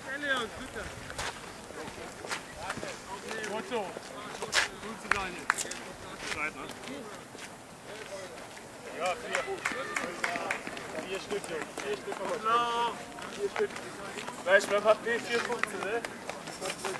Gut so. Gut zu sein jetzt. Zeit, ne? Ja, 4 Stück, Jungs. 4 Stück. 4 Stück. Weißt du, man hat 4 Punkte, ne?